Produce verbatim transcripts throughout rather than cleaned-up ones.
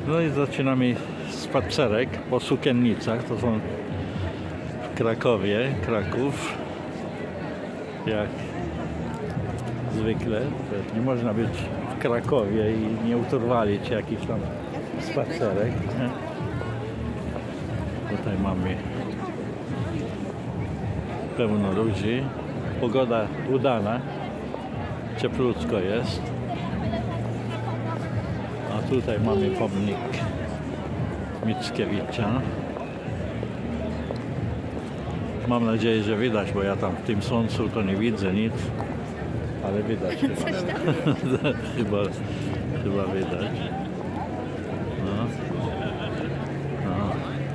No i zaczynamy spacerek po Sukiennicach. To są w Krakowie, Kraków. Jak zwykle. Nie można być w Krakowie i nie utrwalić jakiś tam spacerek. Tutaj mamy pełno ludzi. Pogoda udana. Cieplutko jest. A tutaj mamy pomnik Mickiewicza. Mam nadzieję, że widać, bo ja tam w tym słońcu to nie widzę nic. Ale widać chyba. chyba, chyba widać. No. No.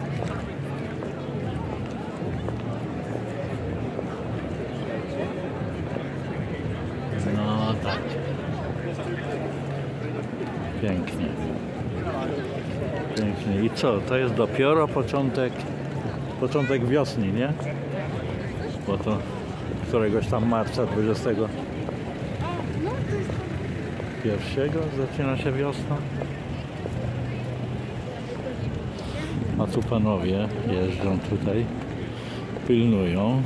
No tak. Pięknie. Pięknie. I co? To jest dopiero początek, początek wiosny, nie? Bo to któregoś tam marca dwudziestego pierwszego zaczyna się wiosna. A tu panowie jeżdżą tutaj, pilnują.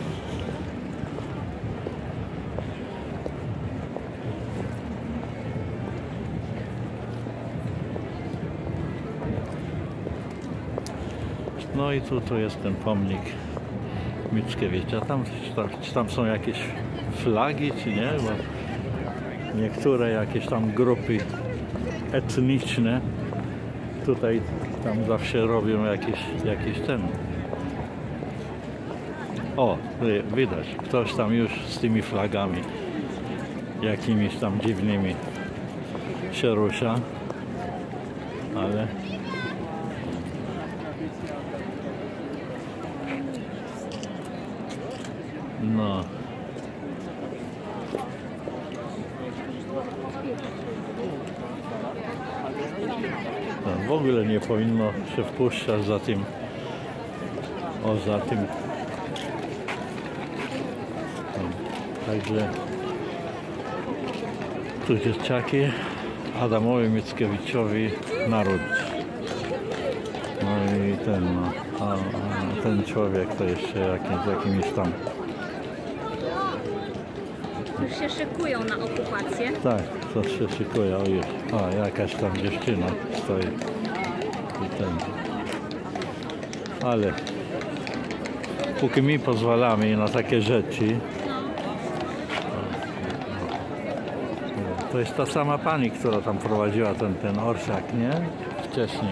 No i tu, tu jest ten pomnik Mickiewicza. Tam, tam, tam są jakieś flagi, czy nie? Bo niektóre jakieś tam grupy etniczne tutaj tam zawsze robią jakieś, jakieś ten. O, widać, ktoś tam już z tymi flagami jakimiś tam dziwnymi się rusza, ale no. No, w ogóle nie powinno się wpuszczać za tym, o za tym. No, także tu dzieciaki Adamowi Mickiewiczowi naród. No i ten, no, a, a ten człowiek to jeszcze jakim, z jakimiś tam. Już się szykują na okupację. Tak, to się szykuje. O, już. A, jakaś tam dziewczyna stoi. I ten. Ale póki my pozwalamy na takie rzeczy, to jest ta sama pani, która tam prowadziła ten, ten orszak, nie? Wcześniej.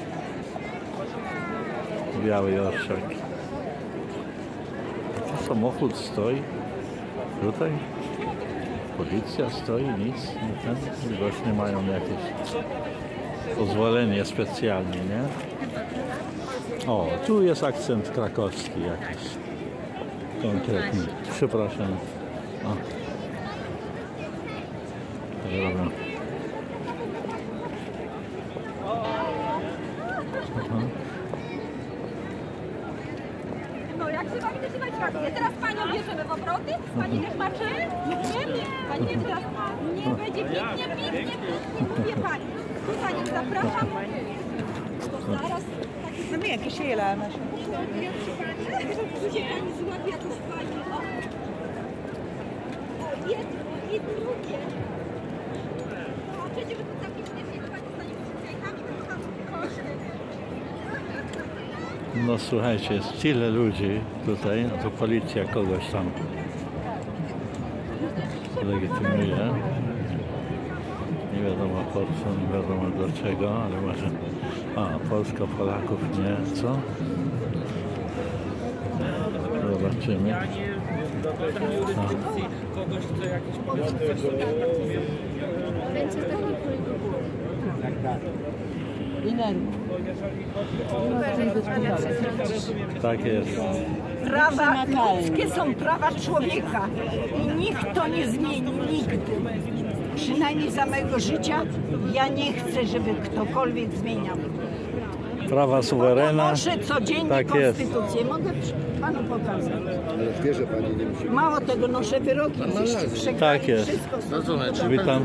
Biały orszak. Tu samochód stoi. Tutaj policja stoi, nic. Ten, właśnie mają jakieś pozwolenie specjalnie, nie? O, tu jest akcent krakowski jakiś. Konkretny. Przepraszam. O. Dobra. Aha. No jak się bawi, to się bawi trakuje. Teraz panią bierzemy w obroty. Pani też ma czym? Nie wiem. Pani teraz nie będzie pięknie, pięknie, pięknie. Mówię pani. Panią zapraszam. Zaraz taki sobie jakieś jela nasze. Gdzie pani złapie jakąś pani? O, jedno i drugie. A przecież to takie śmiesznie, to pani stanie z jajkami, to tam koszty. No słuchajcie, jest tyle ludzi tutaj, no to policja kogoś tam legitymuje. Nie wiadomo po co, nie wiadomo dlaczego, ale może... A, Polska, Polaków nie, co? Zobaczymy. A. Kogoś, kto jakiś Tak jest. Prawa ludzkie są prawa człowieka i nikt to nie zmieni nigdy. Przynajmniej za mojego życia ja nie chcę, żeby ktokolwiek zmieniał. Prawa suwerena. Noszę codziennie Tak jest. konstytucję. Mogę panu pokazać. Ale wierzę pani, nie musi. Mało tego, noszę wyroki. Tak jest. Wszystko. Witam.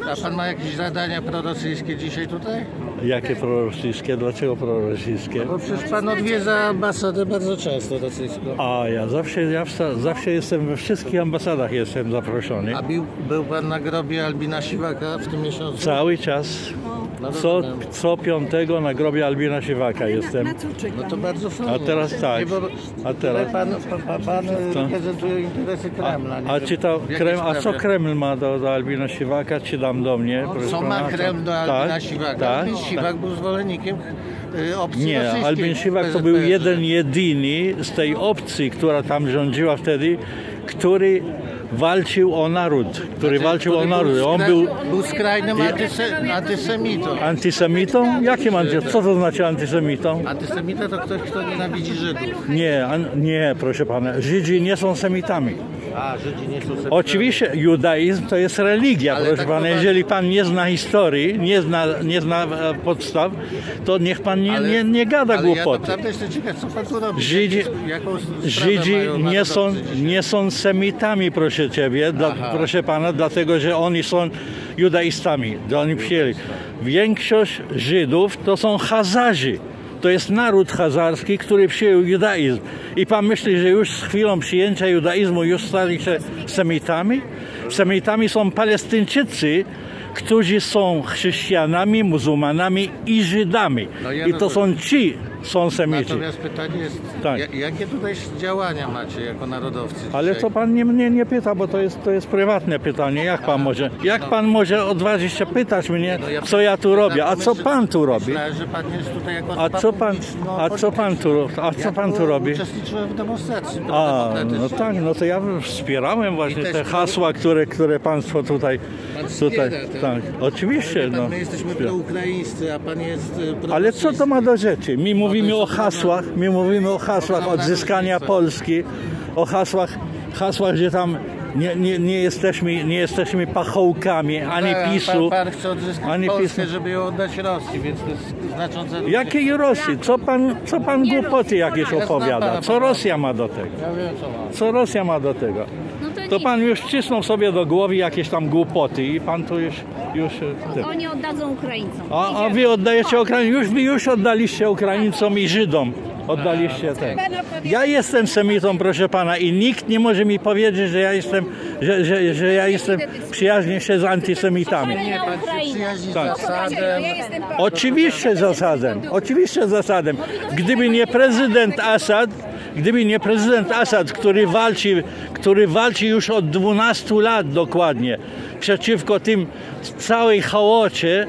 A pan ma jakieś zadania prorosyjskie dzisiaj tutaj? Jakie prorosyjskie? Dlaczego prorosyjskie? Bo przecież pan odwiedza ambasadę bardzo często rosyjską. A ja zawsze, ja wsta- zawsze jestem we wszystkich ambasadach jestem zaproszony. A był, był pan na grobie Albina Siwaka w tym miesiącu? Cały czas, No co, rozumiem. co piątego na grobie Albina Siwaka jestem. No to bardzo fajnie. A teraz tak. Nie, bo A teraz... Pan, pan, pan, pan reprezentuje interesy Kremla. Nie A, wiem, czy to w jakiej Krem, a co sprawie? Kreml ma do, do Albina Siwaka, czy dam do mnie? proszę Co ma pana? Kreml do Albina tak, Siwaka? Tak, Albin Siwak był zwolennikiem y, opcji Nie, rosyjskiej Albin Siwak to w był P Z P R. jeden, jedyny z tej opcji, która tam rządziła wtedy, który walczył o naród, który walczył o Który naród. Był, On skra... był był skrajnym antyse... antysemitą. antysemitą? Jakim antysemitą? Co to znaczy antysemitą? Antysemita to ktoś, kto nienawidzi Żydów. Nie, an, nie, proszę pana, Żydzi nie są semitami. A, Żydzi nie są semitami. Oczywiście judaizm to jest religia, Ale proszę tak pana. poważnie. Jeżeli pan nie zna historii, nie zna, nie zna e, podstaw, to niech pan nie, Ale- nie, nie gada Ale ja głupoty. naprawdę jestem ciekaw, co pan tu robi. Żydzi, Jakie- jaką sprawę Żydzi mają nie są, narodowcy dzisiaj? nie są semitami, proszę ciebie, dla, Aha. proszę pana, dlatego że oni są judaistami, to oni przyjęli. Większość Żydów to są Chazarzy. To jest naród chazarski, który przyjął judaizm. I pan myśli, że już z chwilą przyjęcia judaizmu już stali się semitami? Semitami są Palestyńczycy, którzy są chrześcijanami, muzułmanami i Żydami. No ja I to są ci, są semici. Natomiast pytanie jest, Tak. ja- jakie tutaj działania macie jako narodowcy Ale dzisiaj? to pan nie, mnie nie pyta, bo to jest, to jest prywatne pytanie. Jak pan może, jak pan może odważyć się pytać mnie, No ja- co ja tu robię? A co myślę- pan tu robi? Myślałem, że pan jest tutaj jako A co pan, publiczno- a co pan tu, a co Ja pan tu robi? Uczestniczyłem w demonstracji A, no demokratycznej. tak, no to ja wspierałem właśnie I też te pan- hasła, które, które państwo tutaj, Pan tutaj, wspiera te- tak, oczywiście, Pan, no. my jesteśmy proukraińscy, a pan jest y, Ale co to ma do rzeczy? My mówimy jest o hasłach, my mówimy o hasłach ogromna odzyskania różnica. Polski, o hasłach, hasłach, że tam nie, nie, nie, jesteśmy, nie jesteśmy pachołkami ani Tak, PiSu. Pan, pan chce odzyskać ani Polskę, PiSu. żeby ją oddać Rosji, więc to jest znaczące różnice. Jakiej Rosji? Co pan, co pan głupoty jakieś Ja opowiada? znam Co pana. Rosja ma do tego? Ja wiem, co ma. Co Rosja ma do tego? No to, To nic. pan już wcisnął sobie do głowy jakieś tam głupoty i pan tu już... już e, tym. Oni oddadzą Ukraińcom. a, a wy oddajecie Ukraińcom, już wy już oddaliście Ukraińcom i Żydom. Oddaliście ten. Ja jestem semitą, proszę pana, i nikt nie może mi powiedzieć, że ja jestem, że, że, że ja jestem przyjaźnię się z antysemitami. Nie, pan się Ukrainie. przyjaźni z Tak. Asadem. Oczywiście zasadem, oczywiście zasadem. Gdyby nie prezydent Asad, gdyby nie prezydent Asad, który walczy, który walczy już od dwunastu lat dokładnie przeciwko tym całej chaocie,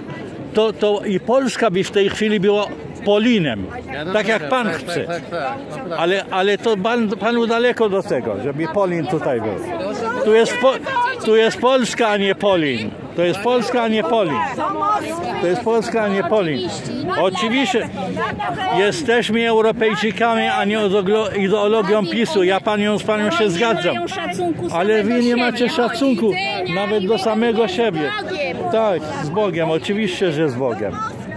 to, to i Polska by w tej chwili była Polinem, Ja tak jak rozumiem, pan tak, chce. Tak, tak, tak. Naprawdę. Ale, ale to pan, panu daleko do tego, żeby Polin tutaj był. Tu jest, po, tu jest Polska, a nie Polin. To jest Polska, a nie Polin. To jest Polska, a nie Polin. Oczywiście jesteśmy Europejczykami, a nie ideolo- ideologią PiSu. Ja panią, z panią się Oni zgadzam. mają szacunku Ale samego wy nie siebie. macie szacunku nawet do samego siebie. Tak, z Bogiem, oczywiście, że z Bogiem.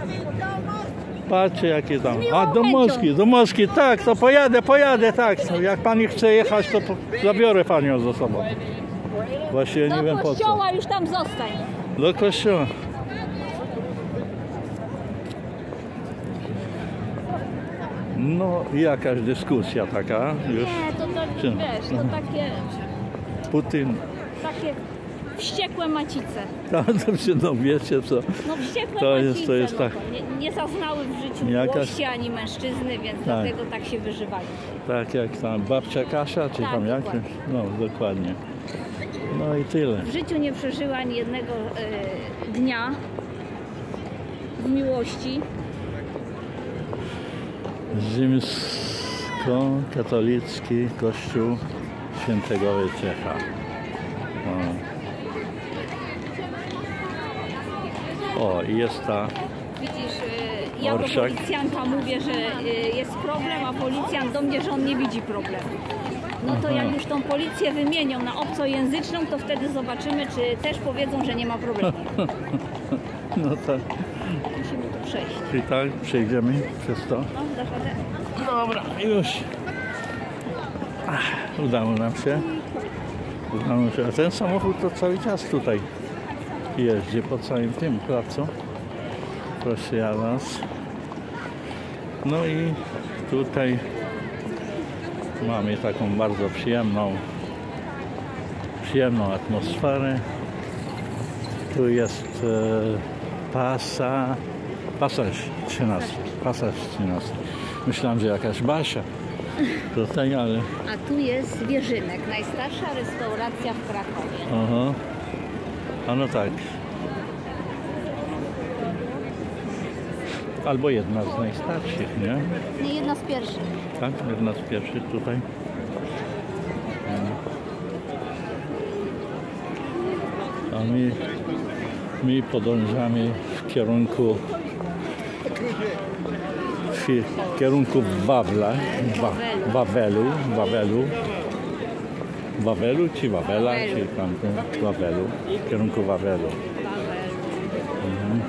Patrzcie jakie tam. A do Moskwy, do Moskwy, tak, to pojadę, pojadę, tak. Jak pani chce jechać, to po, zabiorę panią ze sobą. Właśnie nie wiem Do po co. kościoła już tam zostań. Do kościoła. No i jakaś dyskusja taka już. Nie, to, to Czy- wiesz, to takie, Putin. takie wściekłe macice. Tam to się no wiecie co. No wściekłe To macice, jest- to jest no, tak. Nie, nie zaznały w życiu Jakaś- miłości ani mężczyzny, więc dlatego tak się wyżywali. Tak jak tam babcia Kasia, czy Tak, tam jak? dokładnie. No dokładnie. No i tyle. W życiu nie przeżyła ani jednego e, dnia w miłości. Rzymskokatolicki Kościół Świętego Wojciecha. O. o, i jest ta. Widzisz, e, ja do Orszak. policjanta mówię, że e, jest problem, a policjant do mnie, że on nie widzi problemu. No to jak już tą policję wymienią na obcojęzyczną, to wtedy zobaczymy, czy też powiedzą, że nie ma problemu. No tak. Musimy tu przejść. I tak przejdziemy przez to. No, dasz radę? Dobra, już. Ach, udało nam się. Udało się. A ten samochód to cały czas tutaj jeździ po całym tym placu. Proszę ja was. No i tutaj mamy taką bardzo przyjemną przyjemną atmosferę. Tu jest e, pasa, pasaż trzynasty. Pasaż trzynasty. Myślałem, że jakaś Basia tutaj, ale... A tu jest Wierzynek, najstarsza restauracja w Krakowie. Aha. A no tak. Albo jedna z najstarszych, nie? Nie, jedna z pierwszych. Tak, jedna z pierwszych tutaj. A my, my podążamy w kierunku w kierunku Wawla, Wa, Wawelu, Wawelu, Wawelu czy Wawela, Wawelu. czy tamten Wawelu, w kierunku Wawelu. Mhm.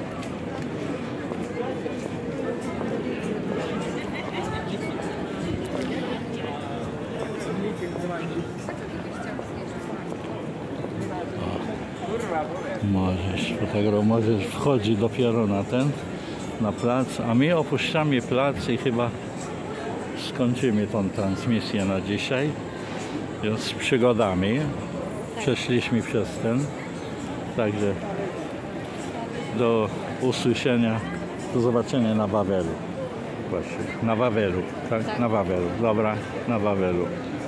Możesz fotografować, możesz wchodzi dopiero na ten, na plac, a my opuszczamy plac i chyba skończymy tą transmisję na dzisiaj. Już z przygodami. Przeszliśmy przez ten. Także do usłyszenia, do zobaczenia na Wawelu. Właśnie, na Wawelu, tak? Tak. Na Wawelu, dobra, na Wawelu.